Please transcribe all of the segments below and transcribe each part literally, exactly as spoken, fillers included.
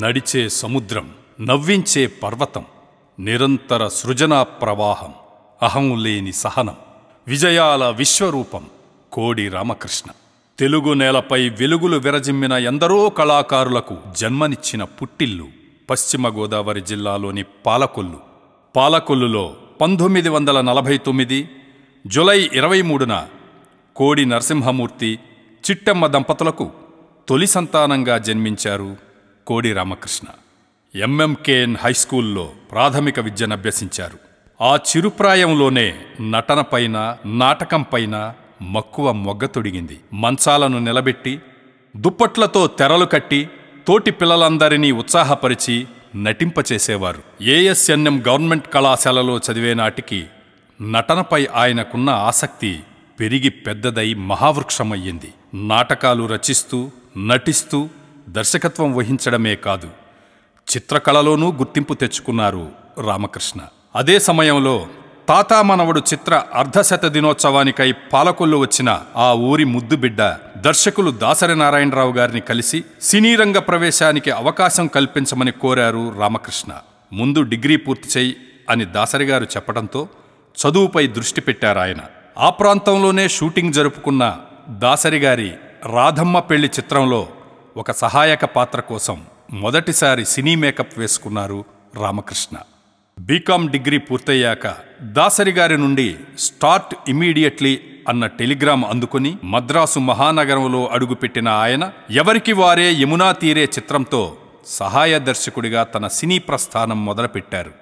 నడిచే సముద్రం, నవ్వించే పర్వతం, నిరంతర సృజనా ప్రవాహం, అహం లేని సహనం, విజయాల విశ్వరూపం కోడి రామకృష్ణ. తెలుగు నేలపై వెలుగులు విరజిమ్మిన ఎందరో కళాకారులకు జన్మనిచ్చిన పుట్టిల్లు పశ్చిమ గోదావరి జిల్లాలోని పాలకొల్లు. పాలకొల్లులో పంతొమ్మిది వందల నలభై తొమ్మిది జులై ఇరవై మూడున కోడి నరసింహమూర్తి, చిట్టమ్మ దంపతులకు తొలి సంతానంగా జన్మించారు కోడి రామకృష్ణ. ఎంఎంకేఎన్ హైస్కూల్లో ప్రాథమిక విద్యనభ్యసించారు. ఆ చిరుప్రాయంలోనే నటనపైన, నాటకంపైన మక్కువ మొగ్గతొడిగింది. మంచాలను నిలబెట్టి, దుప్పట్లతో తెరలు కట్టి తోటి పిల్లలందరినీ ఉత్సాహపరిచి నటింపచేసేవారు. ఏఎస్ఎన్ఎం గవర్నమెంట్ కళాశాలలో చదివే నాటికి నటనపై ఆయనకున్న ఆసక్తి పెరిగి పెద్దదై మహావృక్షమయ్యింది. నాటకాలు రచిస్తూ, నటిస్తూ దర్శకత్వం వహించడమే కాదు, చిత్రకళలోనూ గుర్తింపు తెచ్చుకున్నారు రామకృష్ణ. అదే సమయంలో తాతామనవడు చిత్ర అర్ధశత దినోత్సవానికై పాలకొల్లు వచ్చిన ఆ ఊరి ముద్దుబిడ్డ దర్శకులు దాసరి నారాయణరావు గారిని కలిసి సినీరంగ ప్రవేశానికి అవకాశం కల్పించమని కోరారు రామకృష్ణ. ముందు డిగ్రీ పూర్తి చేయి అని దాసరి గారు చెప్పడంతో చదువుపై దృష్టి పెట్టారాయన. ఆ ప్రాంతంలోనే షూటింగ్ జరుపుకున్న దాసరి గారి రాధమ్మ పెళ్లి చిత్రంలో ఒక సహాయక పాత్ర కోసం మొదటిసారి సినీ మేకప్ వేసుకున్నారు రామకృష్ణ. బీకాం డిగ్రీ పూర్తయ్యాక దాసరి గారి నుండి స్టార్ట్ ఇమీడియట్లీ అన్న టెలిగ్రామ్ అందుకుని మద్రాసు మహానగరంలో అడుగుపెట్టిన ఆయన ఎవరికి వారే యమునా తీరే చిత్రంతో సహాయ దర్శకుడిగా తన సినీ ప్రస్థానం మొదలుపెట్టారు.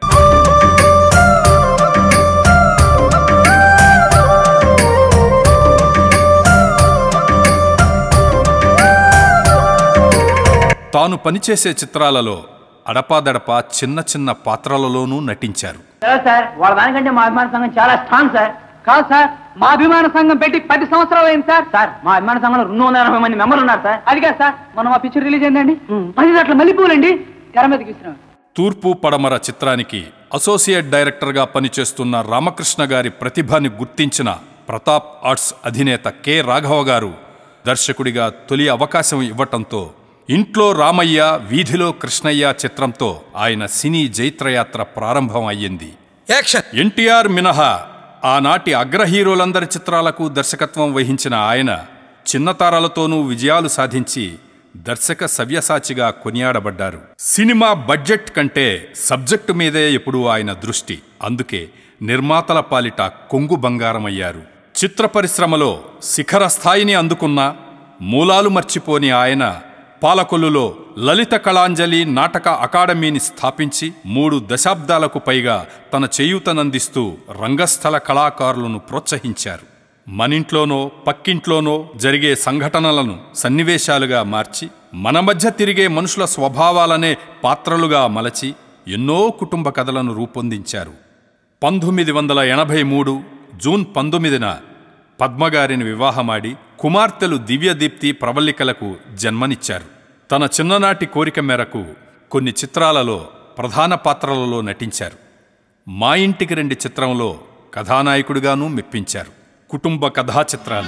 తాను పనిచేసే చిత్రాలలో అడపాదడపా చిన్న చిన్న పాత్రలలోనూ నటించారు. సార్ వాళ్ళ దానికంటే మా అభిమాన సంఘం చాలా స్ట్రాంగ్ సార్. కాదు సార్, మా అభిమాన సంఘం పెట్టి పది సంవత్సరాలు అయింది సార్. సార్ మా అభిమాన సంఘంలో రెండు వందల ఎనభై మంది మెంబర్లు ఉన్నారు సార్. అదిగా సార్ మనం ఆ పిక్చర్ రిలీజ్ అయిందండి, పది అట్లా మల్లెపూలండి తెర మీదకి ఇస్తున్నాం. తూర్పు పడమర చిత్రానికి అసోసియేట్ డైరెక్టర్గా పనిచేస్తున్న రామకృష్ణ గారి ప్రతిభని గుర్తించిన ప్రతాప్ ఆర్ట్స్ అధినేత కె రాఘవ గారు దర్శకుడిగా తొలి అవకాశం ఇవ్వటంతో ఇంట్లో రామయ్య, వీధిలో కృష్ణయ్య చిత్రంతో ఆయన సినీ జైత్రయాత్ర ప్రారంభం అయ్యింది. ఎన్టీఆర్ మినహా ఆనాటి అగ్ర హీరోలందరి చిత్రాలకు దర్శకత్వం వహించిన ఆయన చిన్నతారాలతోనూ విజయాలు సాధించి దర్శక సవ్యసాచిగా కొనియాడబడ్డారు. సినిమా బడ్జెట్ కంటే సబ్జెక్టు మీదే ఎప్పుడూ ఆయన దృష్టి. అందుకే నిర్మాతల పాలిట కొంగు బంగారమయ్యారు. చిత్ర పరిశ్రమలో శిఖర స్థాయిని అందుకున్న మూలాలు మర్చిపోని ఆయన పాలకొల్లులో లలిత కళాంజలి నాటక అకాడమీని స్థాపించి మూడు దశాబ్దాలకు పైగా తన చేయూతనందిస్తూ రంగస్థల కళాకారులను ప్రోత్సహించారు. మనింట్లోనో పక్కింట్లోనో జరిగే సంఘటనలను సన్నివేశాలుగా మార్చి మన మధ్య తిరిగే మనుషుల స్వభావాలనే పాత్రలుగా మలచి ఎన్నో కుటుంబ కథలను రూపొందించారు. పంతొమ్మిది వందల ఎనభై మూడు జూన్ పంతొమ్మిదిన పద్మగారిని వివాహమాడి కుమార్తెలు దివ్యదీప్తి, ప్రవల్లికలకు జన్మనిచ్చారు. తన చిన్ననాటి కోరిక మేరకు కొన్ని చిత్రాలలో ప్రధాన పాత్రలలో నటించారు. మా ఇంటికి రెండు చిత్రంలో కథానాయకుడిగానూ మెప్పించారు. కుటుంబ కథా చిత్రాలు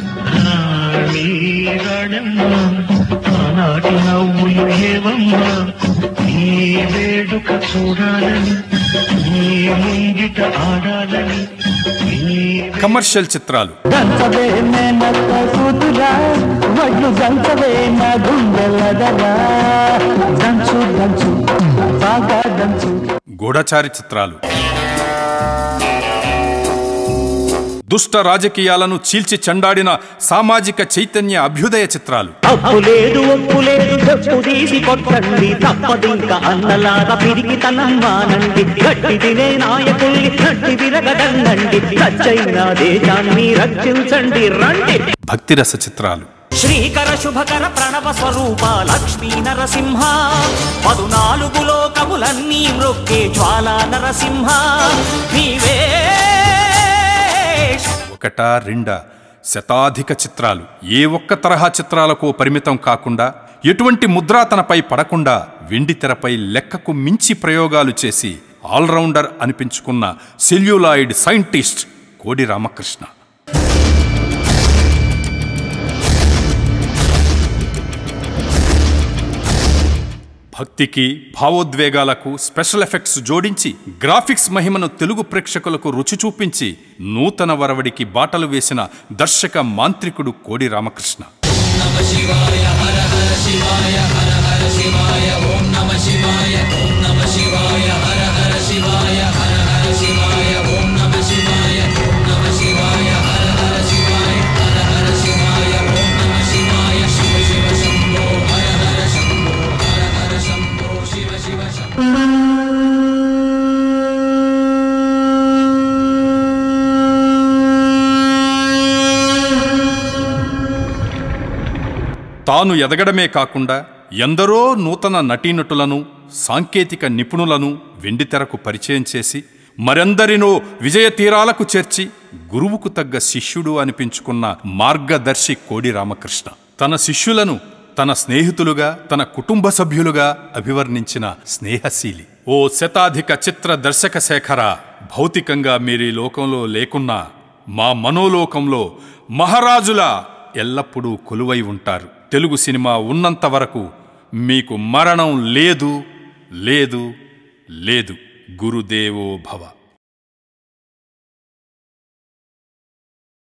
కమర్షియల్ చిత్రాలు గూఢచారి చిత్రాలు దుష్ట రాజకీయాలను చీల్చి చెండాడిన సామాజిక చైతన్య అభ్యుదయ చిత్రాలు భక్తిరస చిత్రాలు శ్రీకర శుభకర ప్రణవ స్వరూప లక్ష్మీ నరసింహ పదునాలుగు లోకములన్నీ మృక్కే జ్వాలా నరసింహ నీవే. ఒకటా రెండా శతాధిక చిత్రాలు ఏ ఒక్క తరహా చిత్రాలకు పరిమితం కాకుండా, ఎటువంటి ముద్రా తనపై పడకుండా వెండి తెరపై లెక్కకు మించి ప్రయోగాలు చేసి allrounder అనిపించుకున్న celluloid scientist Kodi Ramakrishna. భక్తికి భావోద్వేగాలకు స్పెషల్ ఎఫెక్ట్స్ జోడించి గ్రాఫిక్స్ మహిమను తెలుగు ప్రేక్షకులకు రుచి చూపించి నూతన వరవడికి బాటలు వేసిన దర్శక మాంత్రికుడు కోడి రామకృష్ణ. తాను ఎదగడమే కాకుండా ఎందరో నూతన నటీనటులను సాంకేతిక నిపుణులను వెండితెరకు పరిచయం చేసి మరెందరినో విజయ తీరాలకు చేర్చి గురువుకు తగ్గ శిష్యుడు అనిపించుకున్న మార్గదర్శి కోడి రామకృష్ణ. తన శిష్యులను తన స్నేహితులుగా తన కుటుంబ సభ్యులుగా అభివర్ణించిన స్నేహశీలి. ఓ శతాధిక చిత్ర దర్శక శేఖర, భౌతికంగా మీరీ లోకంలో లేకున్నా మా మనోలోకంలో మహారాజులా ఎల్లప్పుడూ కొలువై ఉంటారు. తెలుగు సినిమా ఉన్నంత వరకు మీకు మరణం లేదు లేదు లేదు. గురుదేవో భవ.